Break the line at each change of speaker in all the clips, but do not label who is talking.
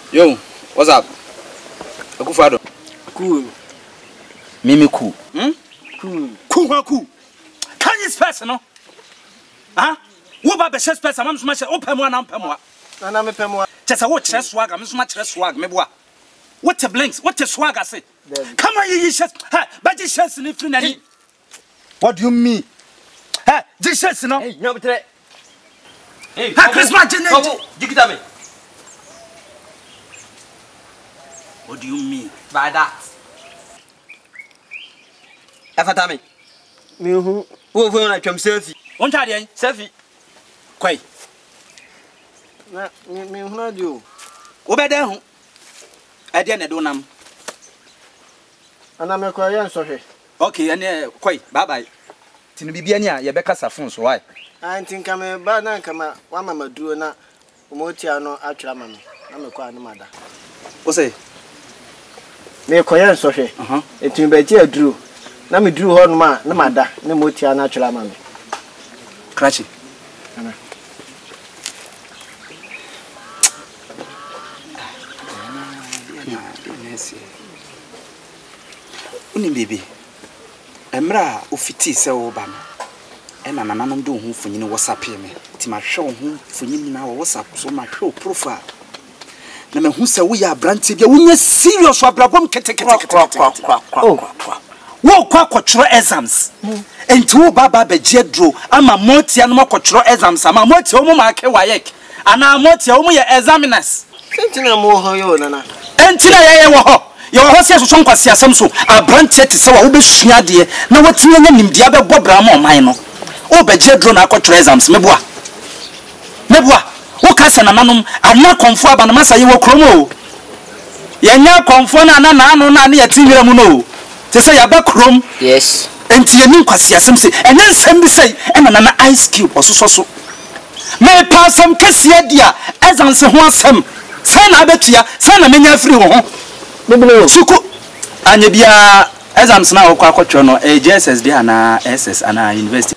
Yo, what's up? Akufado.
Cool.
Mimi cool.
Cool.
Cool. Can you spell no? Huh? What about the chest person? I'm so much open one and Pamwa.
And I'm a Pamwa.
Just a watch swag. I'm so much swag. Maybe what a blinks, what a swag I say. Come on, you just, but you just in front. What do you mean? This is no.
Hey, no, but
hey, Christmas dinner.
You get me.
What do you mean
by that? Afatami. Me who na twam selfie.
On tade
selfie.
Kwai.
Na me hu na dio.
Wo be den hu. E de na do nam.
Ana me kwa yan so hwe.
Okay, ene kwai. Bye bye. Tinu bibia ni a ye be kasa phone so why?
Antin kama ba na kama wa mama duro na omotia no atwra mama. Na me kwa anu mada.
Wo say
me koyan so hwe. Etin ba ji aduro. Na me duro ho no ma na mada na motia na atwra mama.
Krachi.
Ana.
Uni baby. Emra ofiti se wo ba no. Ena nananom do hu funyini WhatsApp me. Ti ma hwe hu funyini na WhatsApp so ma hwe profile. Na me hu se wo ya brante bia wo nya serious abrabom ketekete. Wo kwa kwotro exams. Enti wo baba beje dro ama motia no makwotro exams ama motia wo mu ma ke wayek. Ana motia wo mu ye examiners.
Enti na mo ho yo nana.
Enti na ye wo ho. Yo ho se so nkwase asem so abrante te se wa wo besua de na watinye nya nimdia be bobra ma oman no. O beje dro na akwotro exams meboa. Wo kasa na nanom ana konfo aba na masa ye wo kromo. Ye nya konfo na na anu na ne yatinwira mu no. Te say ya ba krom.
Yes.
Enti ye nin kwase asem se enen nsem bi say ena na ice cube ososo. Me pa asem kase dia exams ho asem. Say na abetua, say na menya free wo ho.
Biblo.
Suku anya bia exams na okwa akwotro no JSS dia na SS ana university.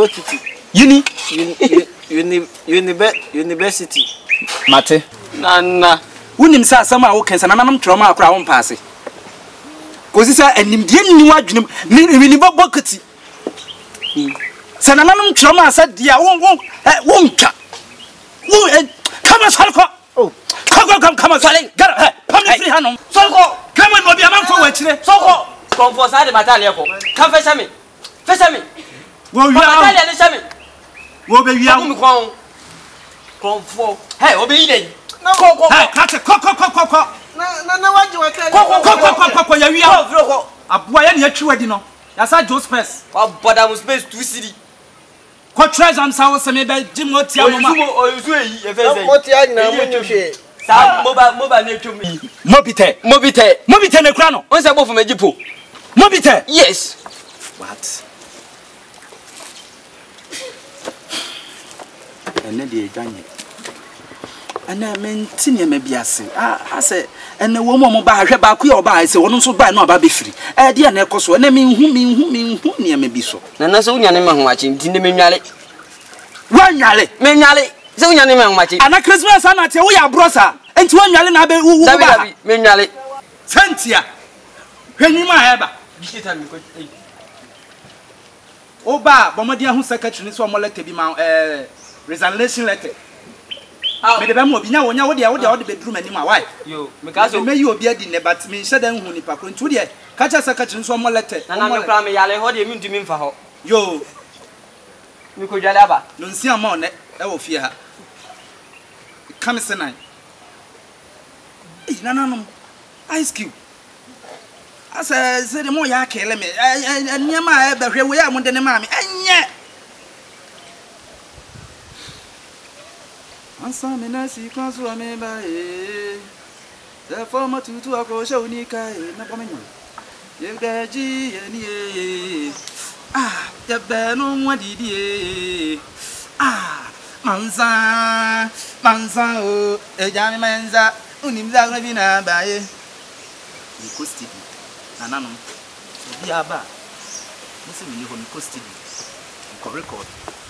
University.
Mate.
Nana.
Unim sa asem a wo kensa na nanam troma akra wo mpaase. Kosi sa enimdie ni wadwenem ni bobokati. Sa na nanam troma asa dia wo nka. Wo come on Solko. Oh. Come on Solko. Get come free hanom. Solko. Come on obi amanfo wa chire. Solko.
Comfort side battalion ko. Come fetch me. Fetch me.
Wo wi
battalion ni fetch me.
Wo be wi am.
Come kon. Comfort. Hey, obi ide. Ko.
Hey, catch ko.
Na waji wa tell.
Ko ya wi am. Aboa ya ne atwi wadi no. Ya sa Joe Space.
Oboda mu space 2 city.
Ko treasure am sa wo se me be jimo tia mo ma.
Oyusu eyi e fe say. Mo tia nyina mo nhwe. Sa moba na etwom yi. Mobite ne kura no. Won se bofu mejipo.
Mobite.
Yes.
What? Ene de edwanye. Ana mentini me biase. Ase ene wo mo ba hwe ba ku ye oba ase wono so ba na oba be firi. De na ekoso ene minhu ne me bi so.
Na so unya ne ma ho achi ntinde menwale.
Wa nwale.
Menwale. Se unya ne ma ho achi.
Ana Christmas ana te wo ya brosa. Enti wo nwale na be wu ba.
Dabi menwale.
Santia. Hwenima heba.
Dikita mi ko.
Oba bomodi ahu secretary ni so mo letter bi ma resignation letter. Me de be mo bi nya wonya wo de bedroom ani ma why?
Yo, me ka so
me yi obi adi ne but me hye dan hu ni pa kro ntu de ka cha secretary so mo letter.
Na me kra me yale ho de mi ntumi mfa ho.
Yo.
Mi ko jale aba.
No nsi ama one e wo fie ha. Come senai. Nananum ice cube. Asa se de mo ya kele me niam e be hwe we ya mo de ne ma me enye ansa me na si kwaso me ba the former tutu akosha unika na pomenyo ye gaji ye ni ya be no wadidi manza o ejami manza unimza na bi na baye Nikosti Nananum Biaba Missing you on custody. Record.